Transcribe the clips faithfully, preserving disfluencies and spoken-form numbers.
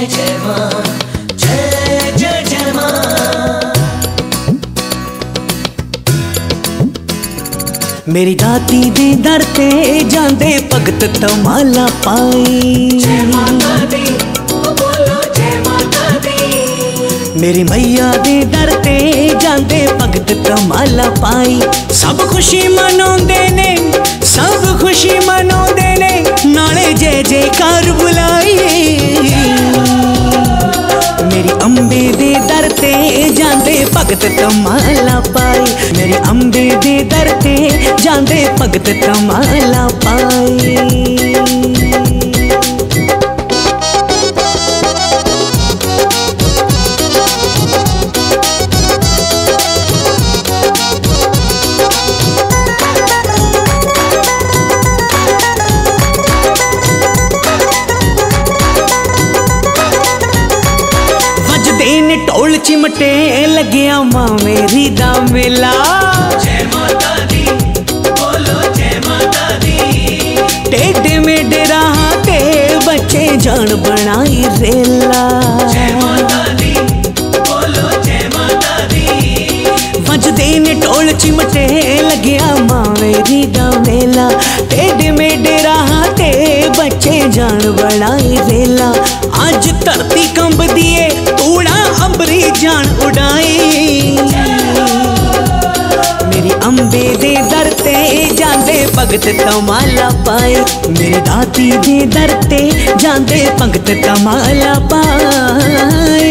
जय जय माँ, जय जय जय माँ। मेरी दाती दे दर ते जांदे भगत तमाला पाई। जय माता दी, बोलो जय माता दी। मेरी मैया दे दर ते जांदे भगत तमाला पाई। सब खुशी मनाउंदे ने, सब खुशी मनाउंदे ने, नाले जय जयकार बुलाई। मेरी अम्बे दे दर ते जांदे भगत तमाला पाई। मेरी अम्बे दे दर ते जांदे भगत तमाला पाई। ढोल चिमटे लगिया माँ मेरी दा मेला। जय माता दी, बोलो जय माता दी। टेढ़े मेढ़े राह ते बच्चे जान बनाई रेला। जय माता दी, बोलो जय माता दी। बजदे ने ढोल चिमटे लगिया माँ मेरी दा मेला। टेढ़े मेढ़े राह ते बच्चे जान बनाई रेला। आज धरती कंब दिए तूड़ा अंबरी जान उड़ाई। मेरी अम्बे दे दर ते जांदे भगत तमाला पाई। मेरी दाती दे दर ते जांदे भगत तमाला पाई।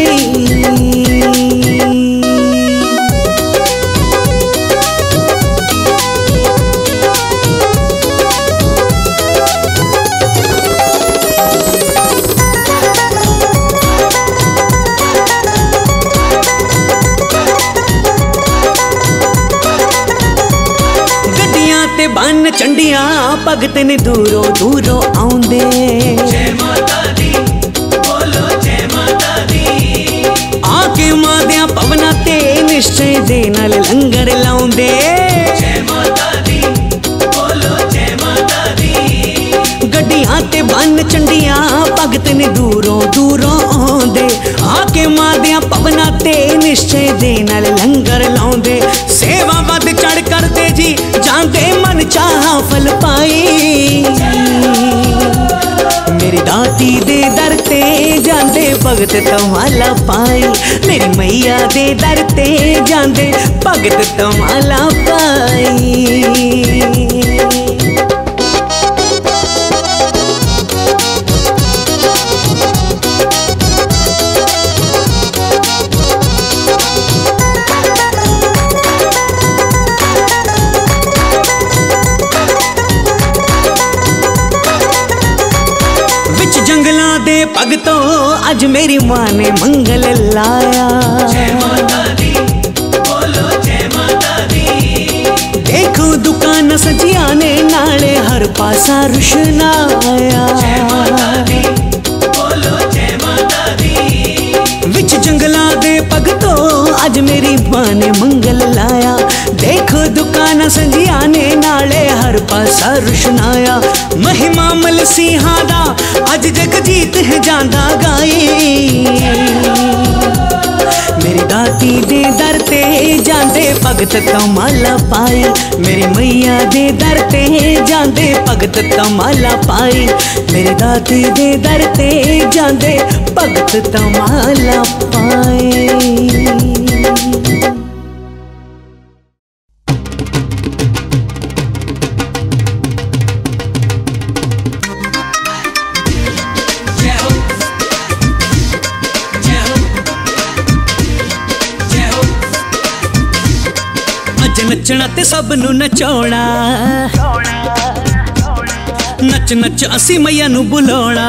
बन चंडिया भगत ने दूरों दूरों आउंदे। जय माता दी, बोलो जय माता दी। आके मादिया पवना ते निश्चय दे नाल लंगर लाउंदे। जय माता दी, बोलो जय माता दी। गड्डियां ते बन चंडिया भगत ने दूरों दूरों आउंदे। आके मादिया पवना ते निश्चय दे नाल लंगर लाउंदे। सेवा वध चढ़ करते जी जांदे मन चाहा फल पाई। मेरी दाती दे दर ते जांदे भगत तमाला पाई। मेरी मैया दे दर ते जांदे भगत तमाला पाई। दे भगतों आज मेरी माँ ने मंगल लाया। जय माता दी, बोलो जय माता दी। देखो दुकान सजिया ने नाले हर पासा रुशनाया। जय माता दी, बोलो जय माता दी। विच जंगला दे भगतों आज मेरी माँ ने मंगल लाया। देखो दुकान सजिया ने नाले हर पासा रुशनाया। महिमा मल सिंहा दा अज जगजीत है जांदा गाई। मेरी दाती दे दर ते जांदे भगत तमाला पाई। मेरी मैया दे दर ते जांदे भगत तमाला पाई। मेरी दाती दे दर ते जांदे भगत तमाला पाई। नचना ते सब नू नचाउणा, नच नच असी मैया नू बुलाउणा।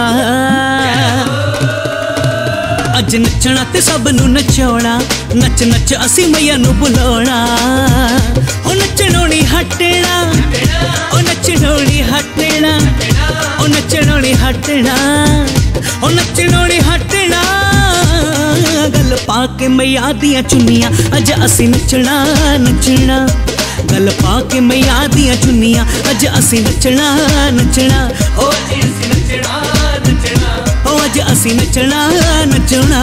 अज नचना ते सब नू नचाउणा, नच नच असी मैया नू बुलाउणा। ओ नचणों नी हटना, ओ नचणों नी हटना, ओ नचणों नी हटना, ओ नचणों नी हटना। गल पाके मैया दियां चुन्नियां अज असी नचना नचना। गल पाके मैया दियां चुन्नियां अज असी नचना नचना। ओ असी नचना नचना, ओ अज असी नचना नचना।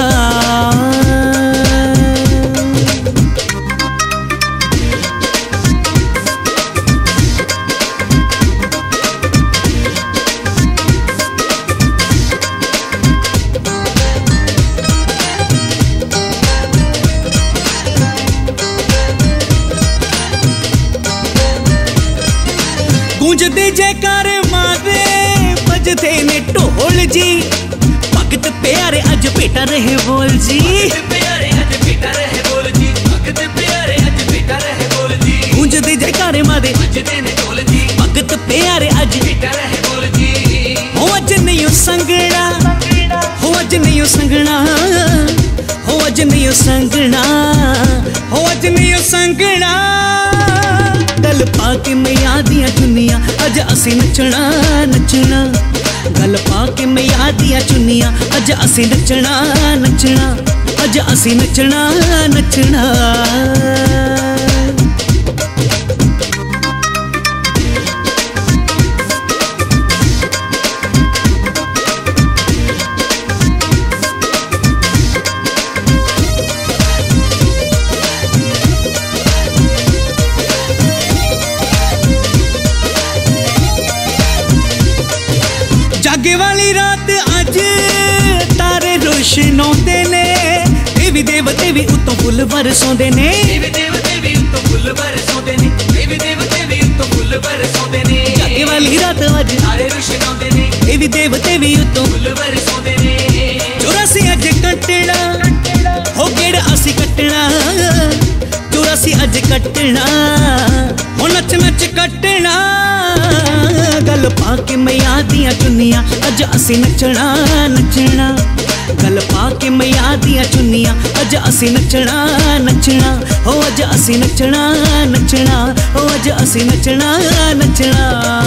गूंजदे जयकारे मारे बजते ने ढोल जी, भगत प्यारे अज बेटा रहे बोल जी, प्यारे अज बेटा रहे बोल जी, भगत प्यारे अज बेटा रहे बोल जी। गूंजदे जयकारे मारे बजते ने ढोल जी, भगत प्यारे अज बेटा रहे बोल जी। हो अज नहीं संगना, हो अज नहीं संगना, हो अज नहीं संगना, हो अज नहीं संगना। गल पाके मैया दियां चुन्नियां अज असी नचना नचना। गल पाके मैया दियां चुन्नियां अज असी नचना नचना। अज असी नचना नचना। जागे वाली रात अज तारे रोशनाउंदे ने, देवी देवते भी उत्तों फुल बरसोंदे ने, देवी देवते भी उत्तों फुल बरसोंदे ने, देवी देवते भी उत्तों फुल बरसोंदे ने। जागे वाली रात अज तारे रोशनाउंदे ने, देवी देवते भी उत्तों फुल बरसोंदे ने। चौरासी अज कटना हो गेड़ असी कटना, चौरासी अज कटना हो नच नच कटना। गल पाके मैया दियां चुन्नियां अज असी नचना नचना। गल पाके मैया दियां चुन्नियां अज असी नचना नचना। हो अज असी नचना नचना, हो अज असी नचना नचना।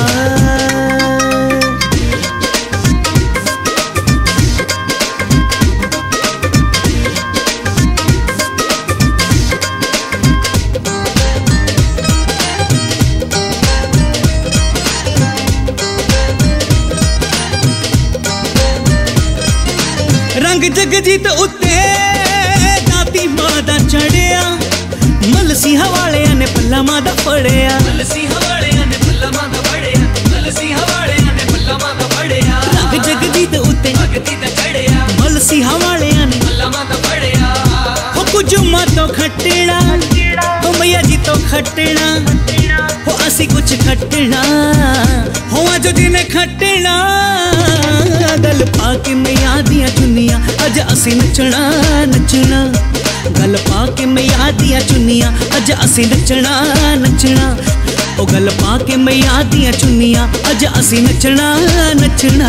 रंग जगजीत उत्ते दाती मां दा चढ़िया, मलसी हवालिया ने पल्ला मां दा फड़िया, मलसी हवालिया ने पल्ला मां दा फड़िया, मलसी हवालिया ने पल्ला मां दा फड़िया। रंग जगजीत उत्ते भगती दा चढ़िया, मलसी हवालिया ने पल्ला मां दा फड़िया। हो कुछ मां तो खटना, हो मैया जी तो खटना, हो असी कुछ खटना, हो अज जिने खटना। गल पाके मैया दियां चुन्नियां अज असी नचना नचना। गल पाके मैया दियां चुन्नियां अज असी नचना नचना। ओ गल पाके मैया दियां चुन्नियां अज असी नचना नचना।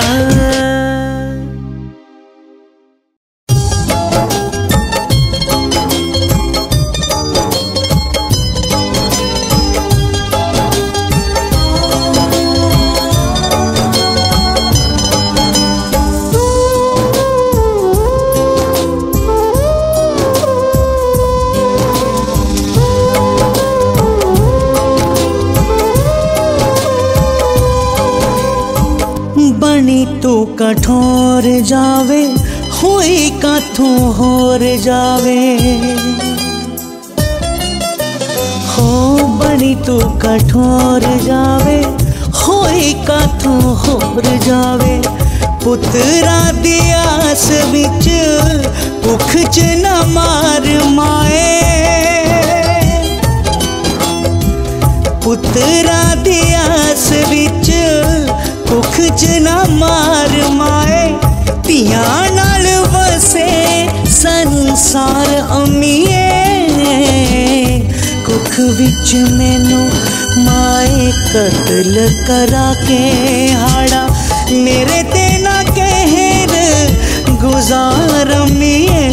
बनी तू कठोर जावे, हुई काथों होर जावे। हो बनी तू कठोर जावे, हुई काथों होर जावे। पुत्रा दी आस विच भुख च न मार माए, पुत्रा दी आस विच भुख च न मार माए। तियां नाल वसे संसार अमीए, कुख विच मैनू माए कतल करा के हाड़ा। मेरे ते ना कहर गुजार अमीए,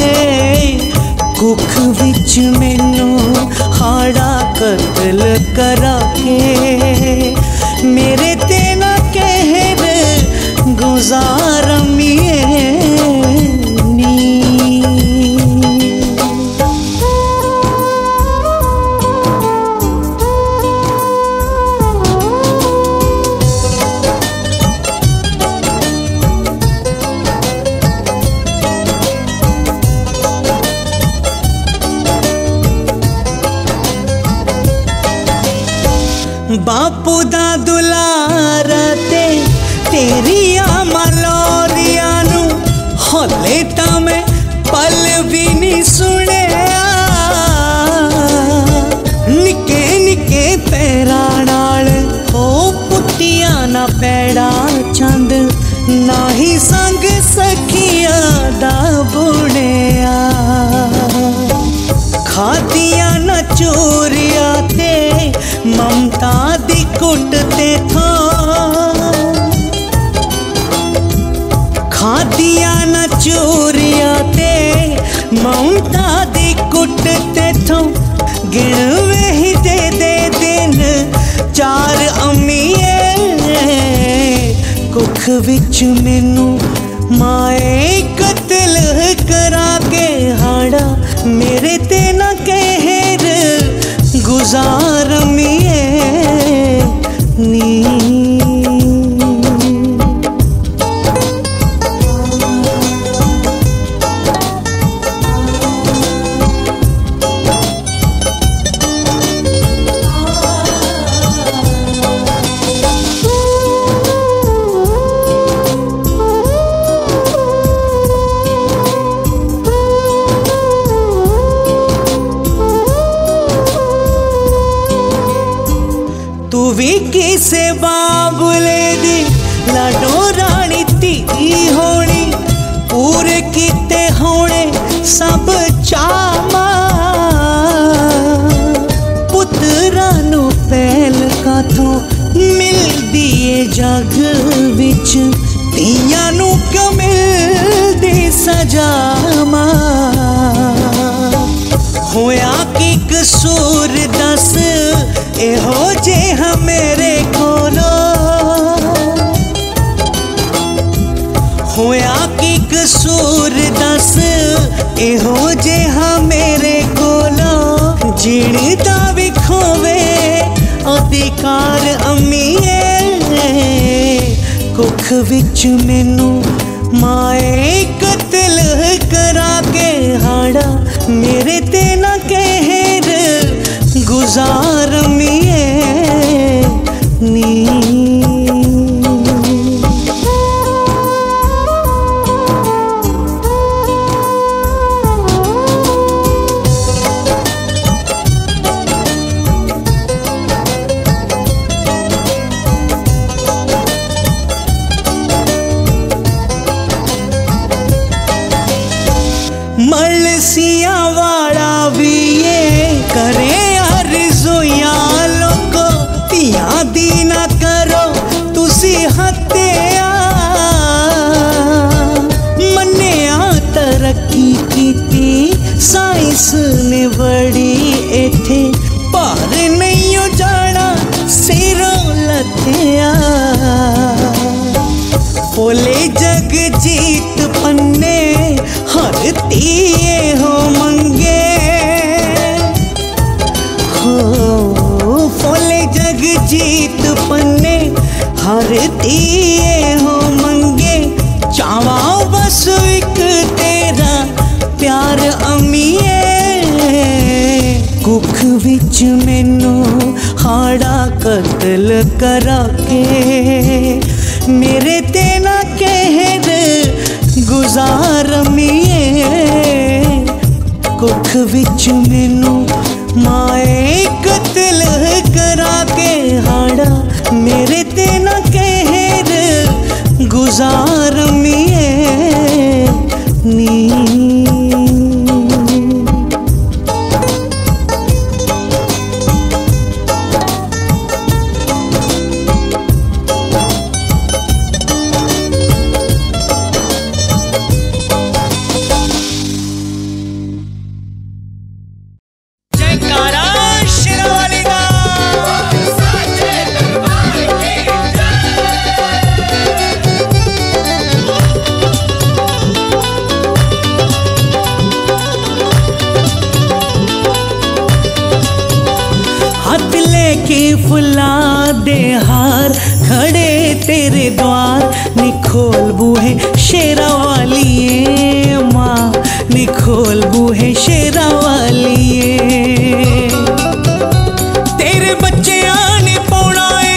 कुख विच मैनू हाड़ा कतल करा के। मेरे ते ना कहर गुजार अमीए नी। बापू दा दुलारा ते तेरिया मलोरिया नू हौले तां मैं पल भी नहीं सुनिया। निके निके पैरां नाल हो पुट्टिया ना पैड़ा चंद ना ही संग सखिया दा बुनिया। खादिया न चोरिया ते ममता दी कुट ते थो, खादिया न चोरिया ते ममता दी कुट ते थो। गिणवे ही दे दे दिन चार अम्मीए कुख विच मैनू माए कतल करा के हाड़ा मेरे ते ना कहर गुजार मिए नी। भी किसे बाबुले दी लाडो रानी धी होनी पूरे किते होने सब चामा। पुत्रा नू पहल काथों मिलदी ए जग विच धीआं नू क्यों मिलदी सजामा। होया की कसूर दस एहो जेहा मेरे कोलो, होया की कसूर दस एहो जेहा मेरे कोलो। जीण दा भी खोवे अधिकार अम्मीए कुख विच मैनू माए कतल करा के हाड़ा मेरे ते ना कहर गुजार मिए नी। मलसिया वाला भी ये करे आरज़ूया लोगो तियां दी ना करो तुसी हत्या। मन्निया तरक्की कीती साइंस ने बड़ी इत्थे पर नहीं जाना सिरों लथया। बोले जग जीत पन्ने हर तीए हो मंगे हो। बोले जग जीत पन्ने हर तीए हो मंगे। चावा बस एक तेरा प्यार अम्मीए कुख विच मैनू हाड़ा कतल करा के मेरे ते ना कहर गुजार मिए कुख विच मैनू माए कतल करा के हाड़ा मेरे ते ना कहर गुजार मिए नी। फुला दे हार खड़े तेरे द्वार नी खोल बूहे शेरा वालिए माँ नी खोल बूहे शेरा वालिए। तेरे बच्चे आने पौना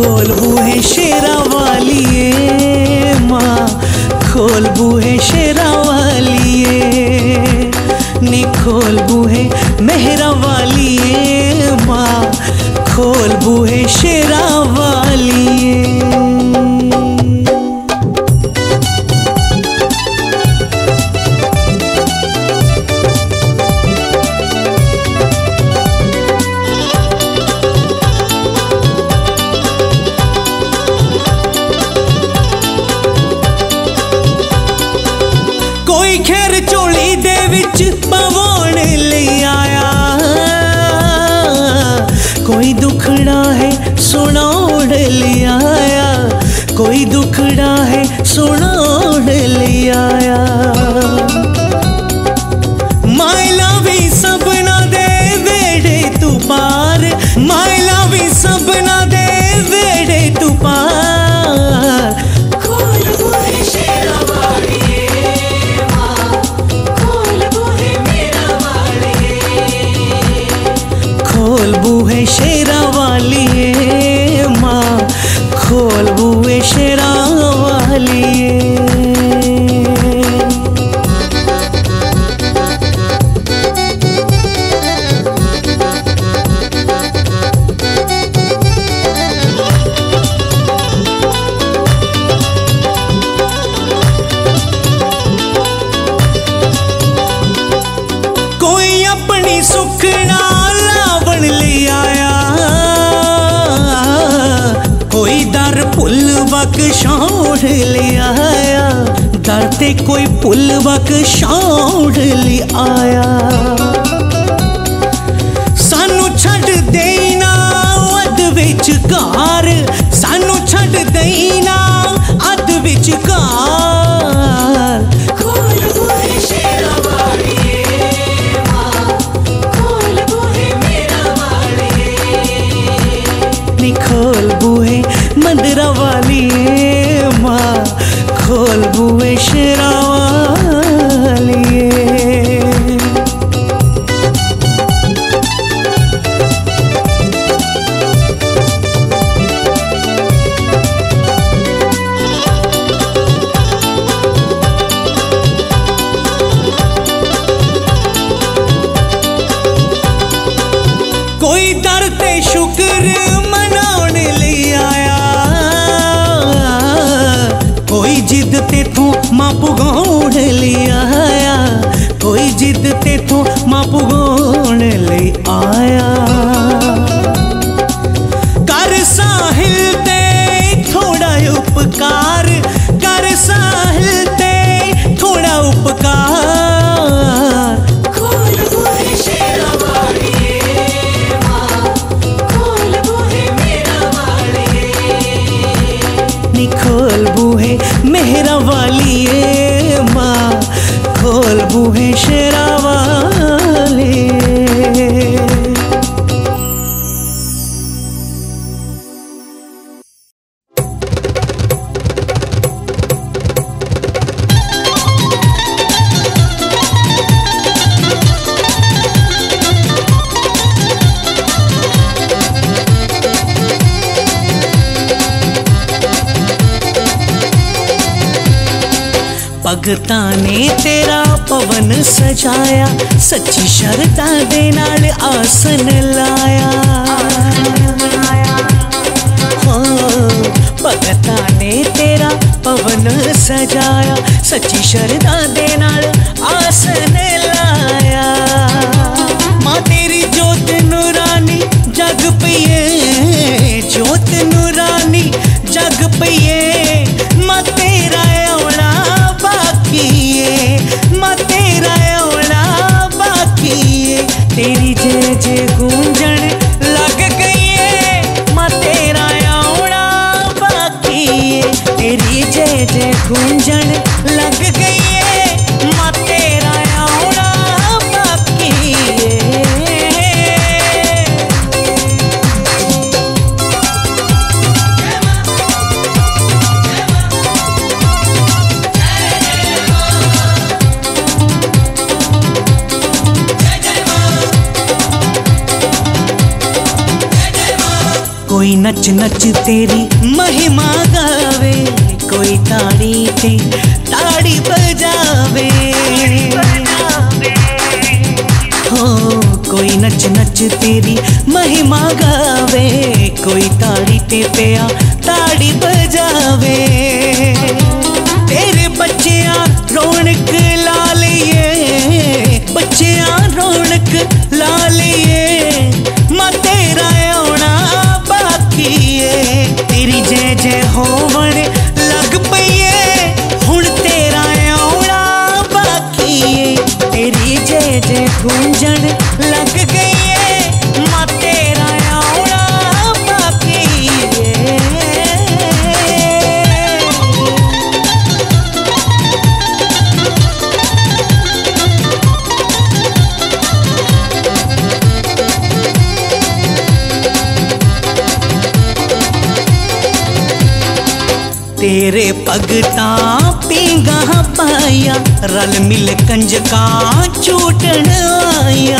खोल बूहे शेरा वालिए माँ, खोल बूहे शेरा वालिए नी, खोल बूहे मेहरा वालिए माँ, खोल बूहे शेरा वालिए। कोई खैर चोली दे विच पवाउण लई आया, कोई दुखड़ा है सुनाउण लई आया, कोई दुखड़ा है सुनाउण लई आया। माइला भी सबना दे वेड़े तू पार, माइला भी सबना दे वेड़े तू पार। खोल बूहे शेरा वालिए माँ, खोल बूहे मेरा वालिए, खोल बूहे शेरा वालिए माँ, खोल बूहे शेरा वालिए। कोई अपनी सुखना लावण ले आया, कोई दर पुल बख्शाउण ले आया, दर ते कोई पुल बख्शाउण ले आया। सानू छड्ड देना अध विचकार, सानू छड्ड देना अध विचकार। खोल बूहे शेरा वालिए माँ, खोल बूहे मेरा वालिए, नी खोल बूहे मंदिरा वालिए माँ, खोल बूहे शेरा वालिए। कोई दर ते शुक्र मनाउण लई आया, कोई जिद तेथों मां पुगाउण लई आया, कोई जिद तेथों मां पुगाउण लई आया। कर साहिल ते थोड़ा उपकार, कर साहिल ते थोड़ा उपकार। खोल बूहे शेरा वालिए माँ, खोल बूहे मेरा वालिए, नी खोल बूहे मेहरा वालिए माँ, खोल बूहे शेरा वालिए। भगता ने तेरा पवन सजाया, सच्ची शरदा दे नाल आसन लाया। हाँ, भगता ने तेरा पवन सजाया, सच्ची शरदा दे नाल आसन लाया। मां तेरी जोत नूरानी जग पईए, जोत नूरानी जग पईए, मां तेरा औला मां तेरा औला बाकी है, तेरी जय जय गूंजन लग गई है, मां तेरा औला बाकी है, तेरी जय जय गूंजन लग गई है, मां तेरा औला बाकी है। कोई नच नच तेरी महिमा गावे, कोई ताड़ी ते ताड़ी बजावे। हो कोई नच नच तेरी महिमा गावे, कोई ताड़ी ते पिया ताड़ी बजावे। तेरे बच्चियां रौनक ला लिए, बच्चियां रौनक ला लिए, मां तेरा आउणा बाकी है। तेरी जय जय होवण लग पई है, हुण तेरा आउणा बाकी है। तेरी जय जय गूंजण लग गई है, मां तेरा आउणा बाकी है। तेरे भगता पींगा पाया, रल मिल कंजका चूटन आया।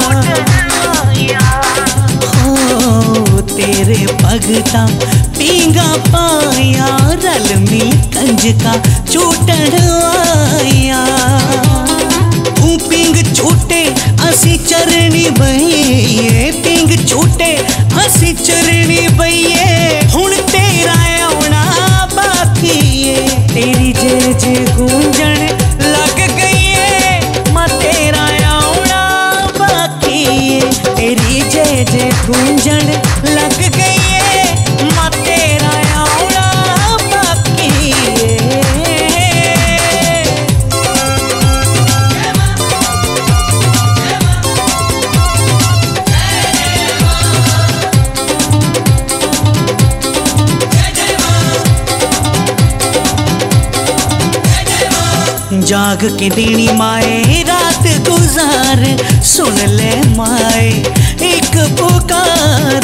हो तेरे भगता पींगा पाया, रल मिल कंजका चूटन आया। तू पिंग छूटे असी चरणी बहिए, पिंग छूटे असी चरणी बहिए, हुण तेरा आउणा बाकी है। तेरी जय जय गूंजण लग गई है, मां तेरा आउणा बाकी है। तेरी जय जय गूंजण लग गई है, मां तेरा आउणा बाकी है। जाग के देनी माए रात गुजार, सुन ले माए एक पुकार।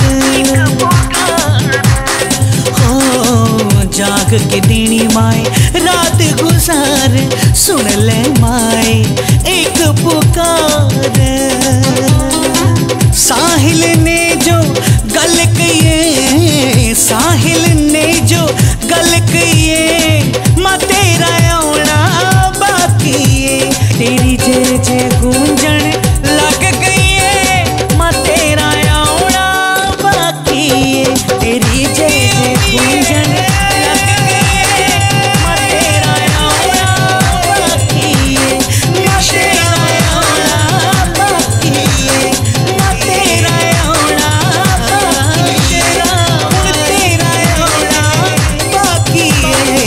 हो जाग के देनी माए रात गुजार, सुन ले माए एक पुकार। साहिल ने जो गल कहिए, साहिल ने जो गल कहिए, मां तेरा आउणा बाकी है। तेरी जय जय गूंजण लग गई है, मां तेरा आउणा बाकी है। तेरी जय जय गूंजण लग गई है, मां तेरा आउणा बाकी है। मां तेरा आउणा बाकी है, मां तेरा आउणा बाकी है, हुण तेरा आउणा बाकी है।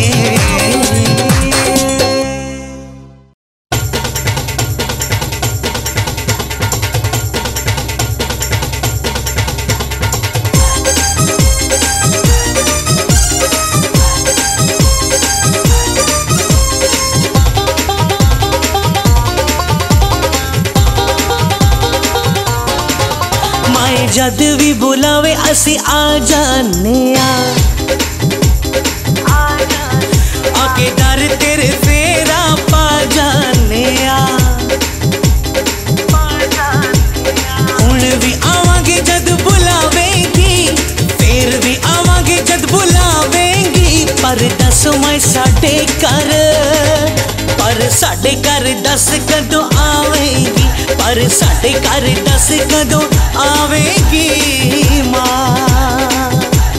जद भी बुलावे असी आ जाने आ, आके दर तेरे फेरा पा जाने आ। हुण भी आवांगे जद बुलावेंगी, फिर भी आवांगे जद बुलावेंगी। पर दस मैं साडे घर, पर साडे घर दस कदों आवेंगी, पर साडे घर दस कदों आवेगी मां।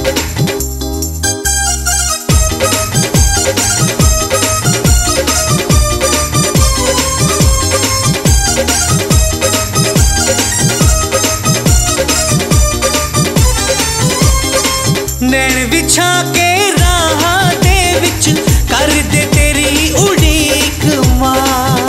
नैन बिछा के राह दे विच कर दे तेरी उड़ीक मां।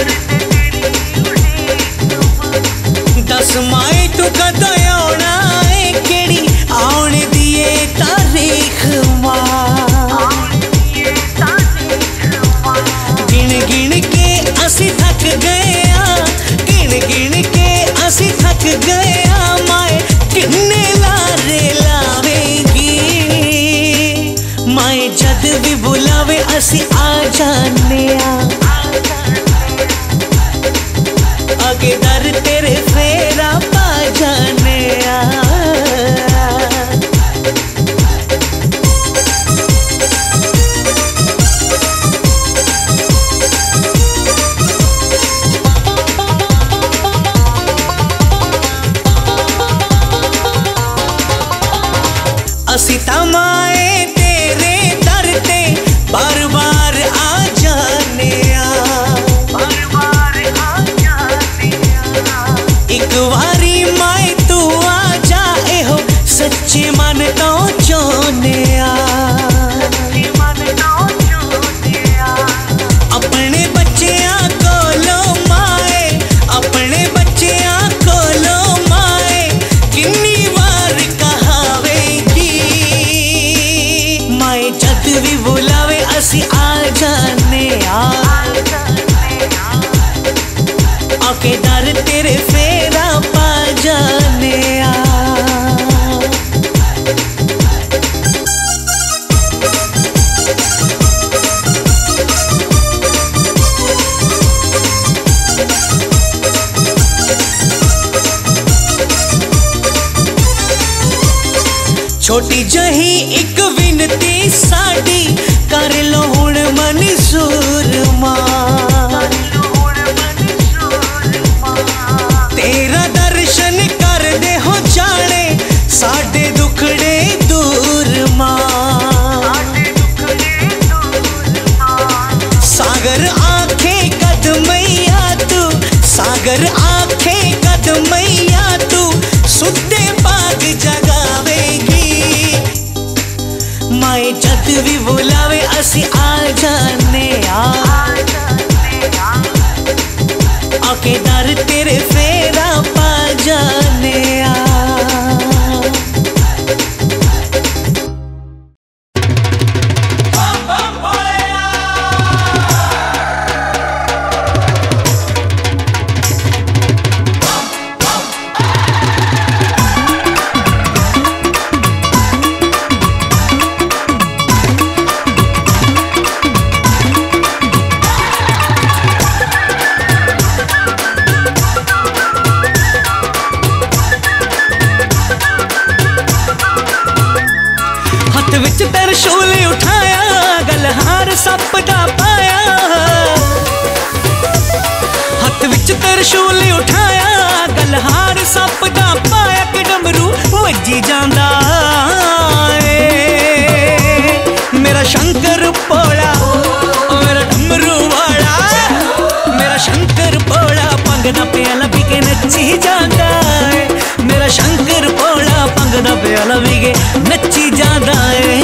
दस माए तू कदों आउणा है, केड़ी आउण दिए तारीख मां। गिन गिन के असी थक गए आ, गिन गिन के असी थक गए आ। माए किन्ने लारे लावेगी, माए जद भी बुलावे असी आ जाने आ। आगे दर तेरे फेरा पा जाने आ। असी ता माए तेरे दर ते बार बार आ जाने बार बार आ जाने एक वारी माए तू आ जा एहो सच्चे मन तो चाहने अपने बच्चियां कोलो माए अपने बच्चियां कोलो माए किन्नी बार कहावेगी माए जद भी बुलावे असी आ जाने आके दर तेरे फेरा पा जाने छोटी जही एक विनती साड़ी कर लो हुण मंजूर मां तेरा दर्शन कर दे हो जाने साडे दुखड़े दूर मां सागर आंखें कदमैया तू सागर आंखें कदमैया तू सुते बाग जगावेगी माए जद भी बुलावे असी आ जाने आके दर तेरे फेरा पा जाने विच त्रिशूल उठाया गलहार सप दा पाया हथ विच त्रिशूल उठाया गलहार सप दा पाया कि डमरू वज्जी जांदा मेरा शंकर भोला मेरा डमरू वाला मेरा शंकर भोला पंग दा प्याला पी के नच्ची जांदा मेरा शंकर भोला पंग दा प्याला पी के नच्ची जांदा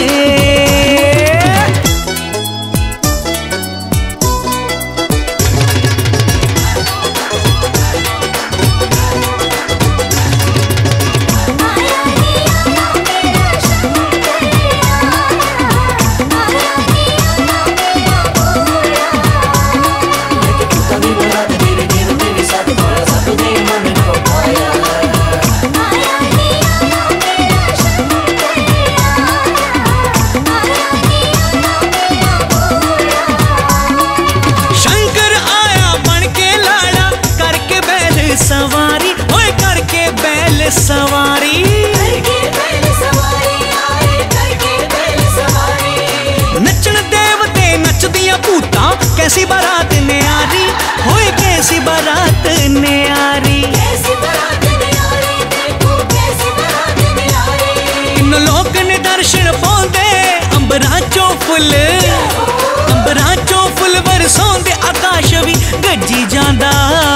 सवारी ओए करके बैल सवारी करके बैल सवारी आए करके बैल सवारी नचन देवते नचदियां भूतां कैसी बारात न्यारी होए कैसी बारात न्यारी कैसी बारात न्यारी देखो कैसी बारात न्यारी इन लोक ने दर्शन पांदे अंबरां चों फुल अंबरां चों फुल बरसोंदे आकाश भी गज्जी जांदा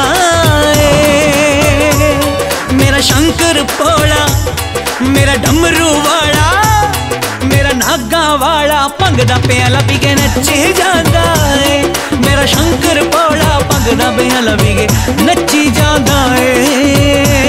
मेरा शंकर भोला मेरा डमरू वाला मेरा नागा वाला पंग दा प्याला पी के नच्चे जांदा है मेरा शंकर भोला पंग दा प्याला पी के नच्ची जांदा है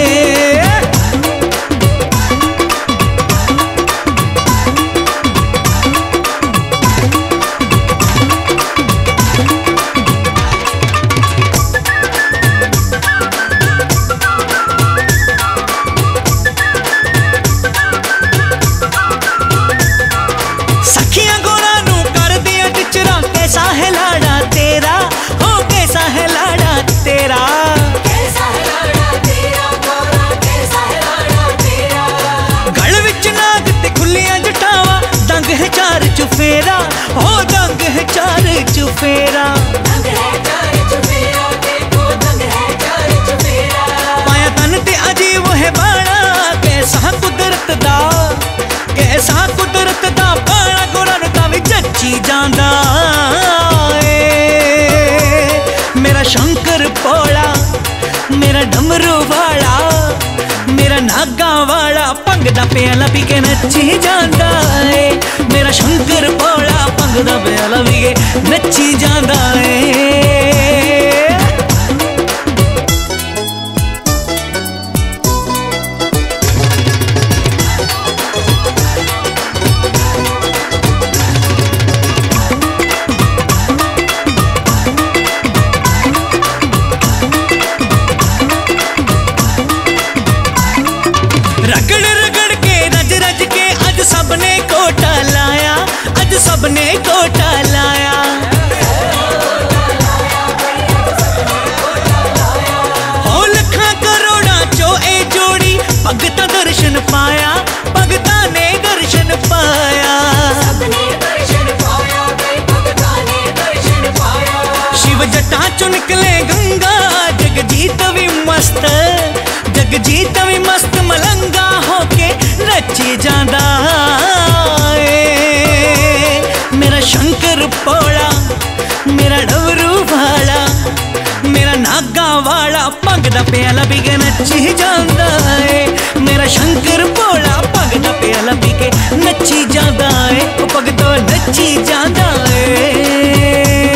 कैसा है लाड़ा तेरा हो कैसा है लाड़ा तेरा कैसा है लाड़ा तेरा गोरा कैसा है लाड़ा तेरा गल विच नाग ते खुलियां जटावा दंग है चार चुफेरा हो दंग है चार चुफेरा दंग है चार चुफेरा देखो दंग है चार चुफेरा पाया तन ते अजीब है बाड़ा कैसा कुदरत दा कैसा मेरा डमरू वाला मेरा नागा वाला पंगदा प्याला पी के नच्ची जांदा है मेरा शंकर भोला पंगदा प्याला पी के नच्ची जांदा है। रगड़ रगड़ के रज रज के अज सबने कोटा लाया अज सबने कोटा लाया हो लखा करोड़ा चो ए जोड़ी भगता दर्शन पाया भगता ने दर्शन पाया शिव जटा चो निकले गंगा जगजीत भी मस्त जगजीत भी मस्त मलंगा होके नच्ची जांदा है मेरा शंकर भोला मेरा डमरू वाला मेरा नागा वाला भगदा प्याला पी के नच्ची जांदा है मेरा शंकर भोला भगदा प्याला पी के नच्ची जांदा है ओ भगतो नच्ची जांदा है।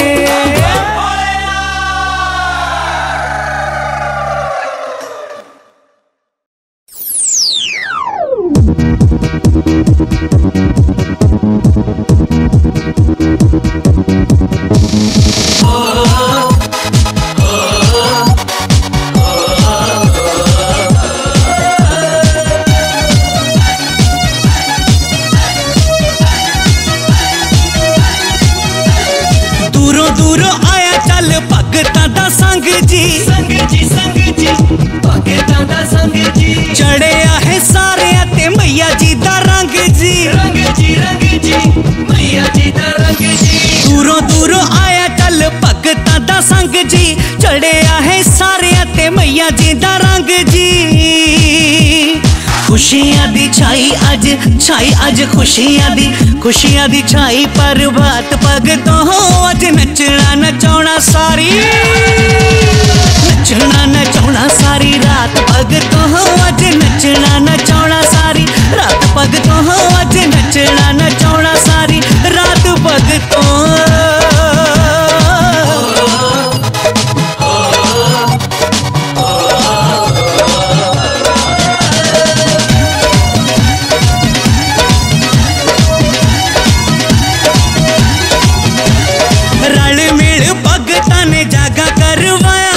दूरों दूरों आया चल भगतां दा संग जी संग जी संग जी भगतां दा संग जी चढ़िया है सारे ते मैया जी दा रंग जी रंग जी रंग जी मैया जी दा रंग जी दूरों दूरों आया चल भगतां दा संग जी चढ़िया है सारे ते मैया जी दा रंग जी खुशियां दी छाई अज छाई अज खुशियां दी खुशियां दी छाई पर बात भगतों हो अज नचना नचाउणा सारी नचना नचाउणा सारी रात भगतों हो अज नचना नचाउणा सारी रात भगतों हो अज नचना नचाउणा सारी रात भगतों जागा करवाया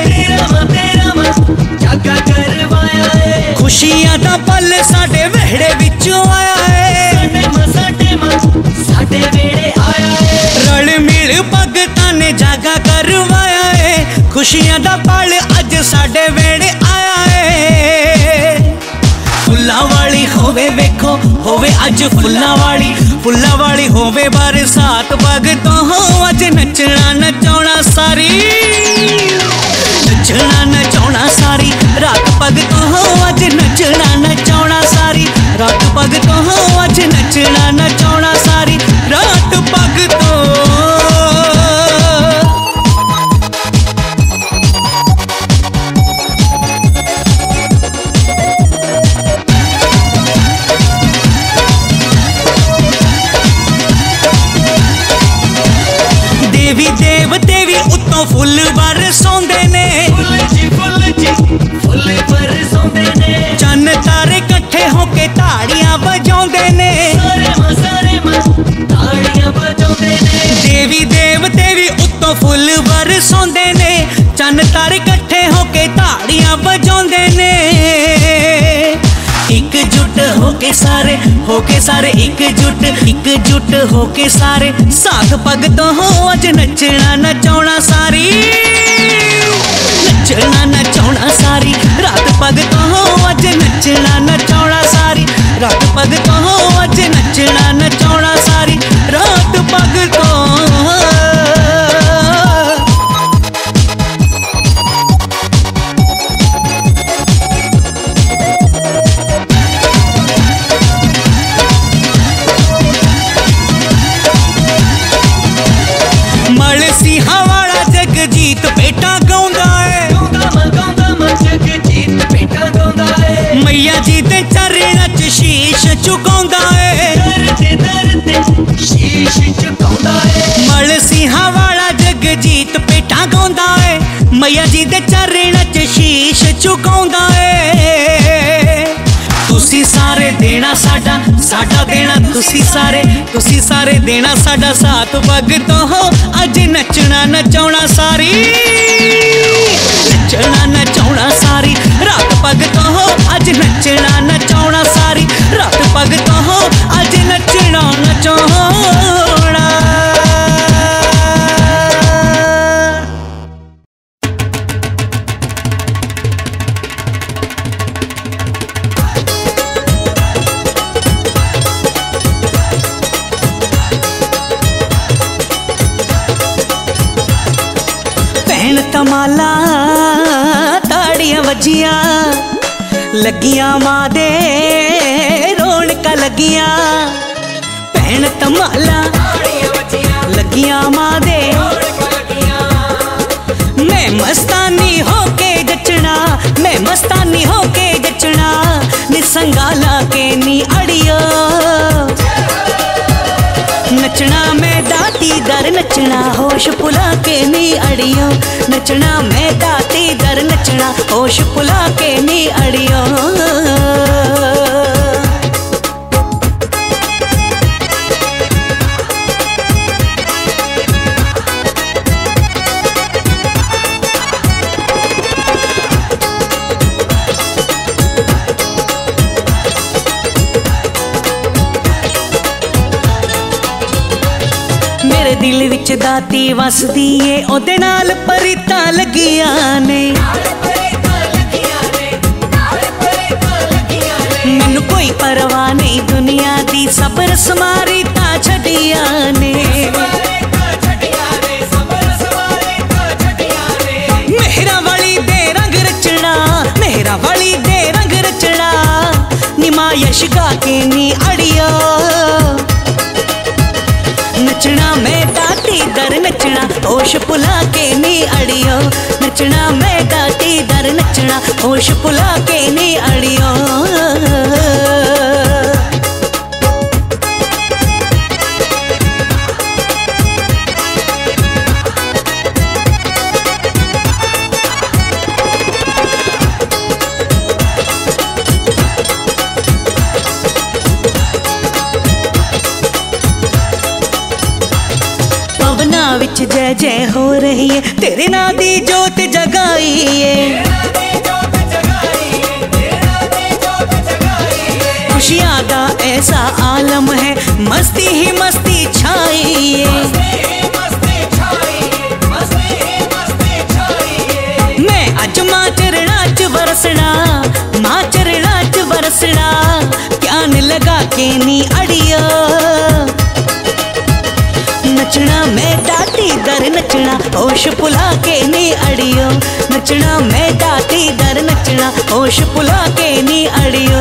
है खुशियां दा पल साडे वेहड़े विचों आया है साडे वेहड़े आया है रल मिल भगतां ने जागा करवाया है खुशियां दा पल अज साडे वेहड़े आया है। फुल्लां वाली होवे वेखो होवे अज फुल्लां वाली फुल्लां वाली होवे बरसात भगतों हो अज नचना नचाउणा सारी नचना नचाउणा सारी रात भगतों हो अज नचना नचाउणा सारी रात भगतों हो अज नचना नचाउणा सारी रात भगतों देवी देवते भी उत्तों फुल बरसाउंदे ने चन्न तारे कट्ठे होके ताड़ियां बजाउंदे ने देवी देवते भी उत्तों फुल बरसाउंदे ने चन्न तारे कट्ठे होके ताड़ियां बजाउंदे ने एकजुट होके सारे होके सारे एकजुट एकजुट होके सारे साथ भगतों हो अज नचना नचाउणा सारी नचना नचाउणा सारी रात भगतों हो अज नचना नचाउणा सारी रात भगतों हो अज नचना नचाउणा सारी रात भगतों मल सिंहा वाला जगजीत बेटा गाउंदा है मैया जी दे चरणा च शीश झुकाउंदा ए, दर दर ते शीश झुकाउंदा ए। मल सिंहां वाला जगजीत पेटा गाउंदा ए, मैया जी दे चरणा च शीश झुकाउंदा ए। तुसी सारे देना साडा साडा देना तुसी सारे तुसी सारे देना साडा साथ भगतों हो, अज नचना नचाउणा सारी नचना नचाउणा सारी रात भगतों हो, अज नचना नचाउणा सारी रात भगतों हो, अज नचना नचाउणा। तमाला ताड़ियां वजिया लगियां मां दे रौनक लगियां, भैन तमाला लगियां मां दे, मैं मस्तानी होके जचना मैं मस्तानी होके जचना, निसंगाला के नी अड़ियो नचना मैं दाती दर नचना, होश पुला के नी अड़ियो नचना मैं दाती दर नचना, होश पुला के नी अड़ियो। दिल विच दाती वसदी ए, ओदे नाल परीतां लगियां ने, मैनू कोई परवाह नहीं दुनिया दी, सब रस्मां रीतां छड्डियां ने। मेहरा वाली दे रंग रचना मेहरा वाली दे रंग रचना, निमायश गा के नी अड़ियो नचना मैं दाती दर नचना, होश पुला के नी अड़ियो नचना मैं दाती दर नचना, होश पुला के नी अड़ियो। विच जय जय हो रही है, तेरे नां दी जोत जगाई है, खुशियां दा ऐसा आलम है, मस्ती ही मस्ती छाई है। मैं अज मां चरणा च बरसना मां चरणा च बरसना, ज्ञान लगा के नी अड़ियो नचना मैं दाती दर नचना, होश पुला के नी अड़ियो नचना मैं दाती दर नचना, होश पुला के नी अड़ियो।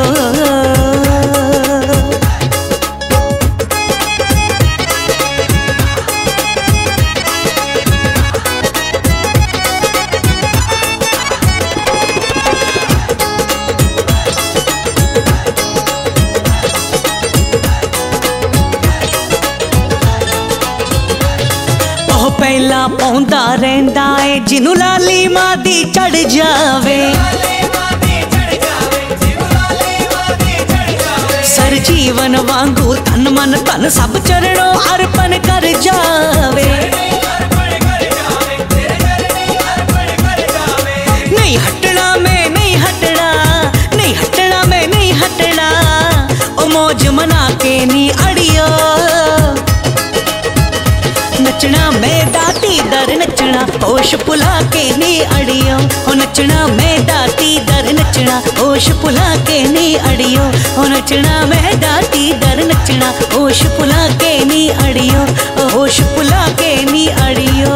पहला पौंदा रहंदा है, जिनू लाली मां दी चढ़ जावे, सर जीवन वांगू तन मन धन सब चरणों अर्पण कर जावे। नहीं हटना मैं नहीं हटना नहीं हटना मैं नहीं हटना, ओ मौज मना के नी अड़ियो नचना मैं दाती दर नचना, होश पुला के नी अड़ियो ओ नचना मैं दाती दर नचना, होश पुला के नी अड़ियो ओ नचना मैं दाती दर नचना, होश पुला के नी अड़ियो होश पुला के नी अड़ियो।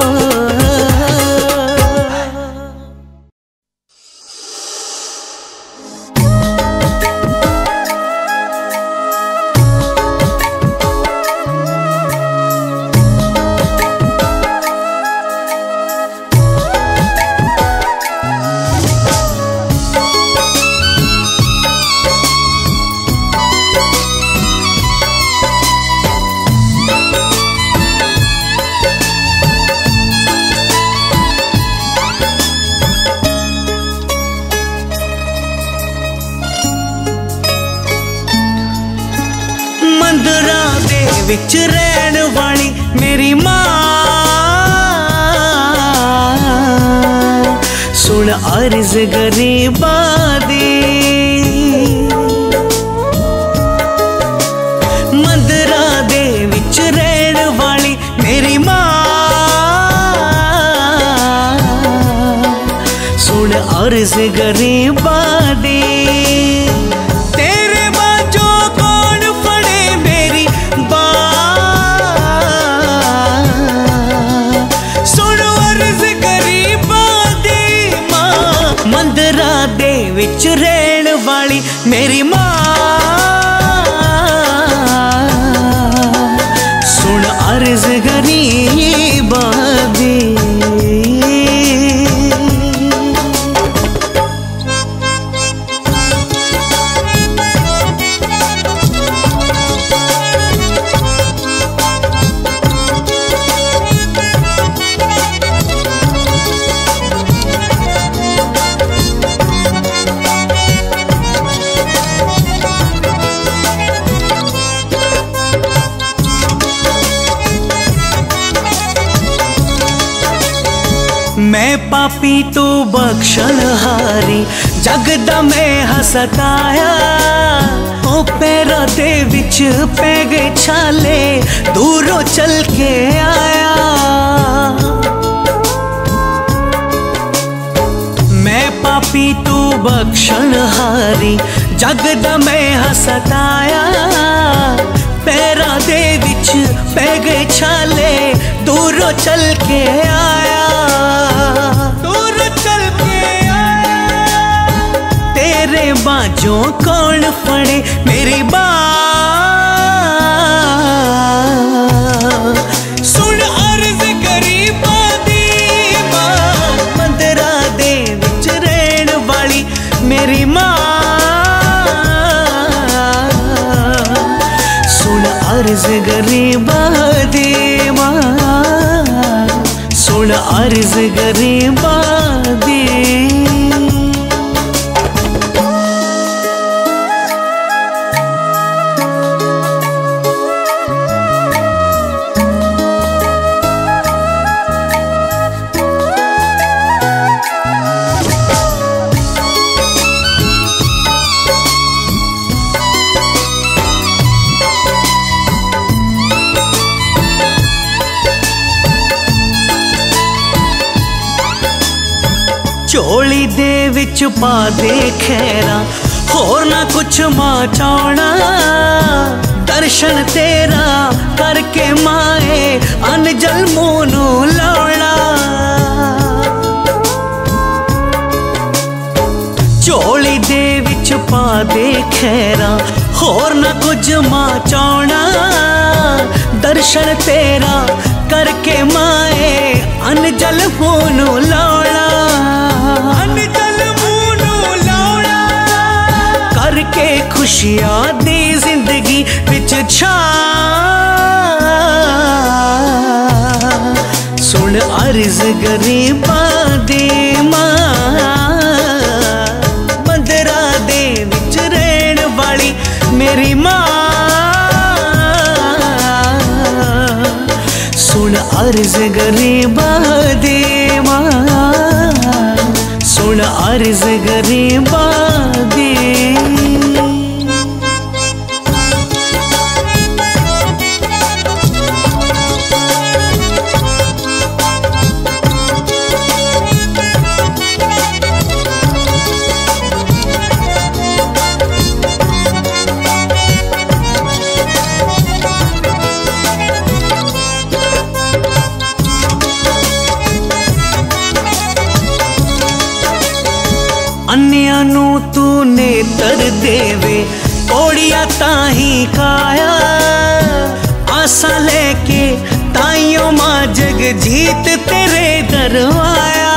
विच रहन वाली मेरी मां, सुन अर्ज गरीबा दी। मंदरा दे विच रहन वाली मेरी मां, सुन अर्ज गरीबा दी। तेरे बाजो कौन फड़े मेरी बां, सुन अर्ज गरीबा दी मां। मंदरा दे विच रहन वाली मेरी मां, सुन अर्ज गरीबा दी। मैं पापी तू बख्शण हारी, जगदा मैं हसताया। ओ पैरा दे विच पै गए छाले, दूरों चल के आया। मैं पापी तू बख्शण हारी, जगदा मैं हसताया। पैरा दे विच पै गए छाले, दूरों चल के आया। दूर चल के आया, तेरे बाजों कौन फड़े मेरी बां, सुन अर्ज गरीबा दी मां। मंदरा दे विच रहन वाली मेरी मां, सुन अर्ज गरीबा दी मां, सुन अर्ज गरीबा दी। झोली दे विच पा दे खैरा, होर ना कुछ मां चाहना। दर्शन तेरा करके माए, अनजल मोनू लाउना। झोली दे विच पा दे खैरा, होर ना कुछ मां चाहना। दर्शन तेरा करके माए, अनजल मोनू लाउना। अनजल मोनू लाउना, करके खुशियां दी जिंदगी विच छा। सुन अर्ज गरीबा दी मां, मंदरा दे विच रहन वाली मेरी मां। सुन अर्ज गरीबा दी मां, सुन अर्ज गरीबा दी। अन्या नू तू नेतर देवे, कोड़िया ताही काया। आसा लेके ताइयों मां जग जीत तेरे दरवाया।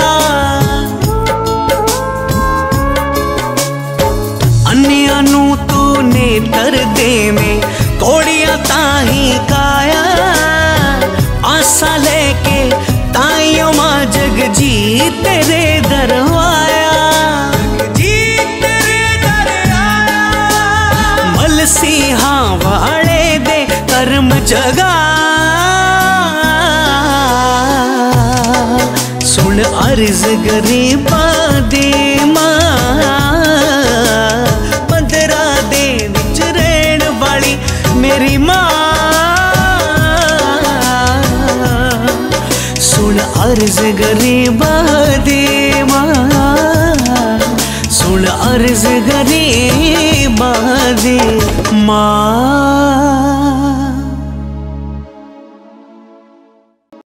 अन्या नू तू नेतर देवे, कोड़िया ताही काया। आसा लेके ताइयों मां जग जीत तेरे दरवाया। सिंहा वाले दे कर्म जगा सुन अर्ज गरीबा दे मां मंदरा दे विच रहन वाली मेरी मां सुन अर्ज गरीबा दे मां सुन अर्ज गरीबा दे मां।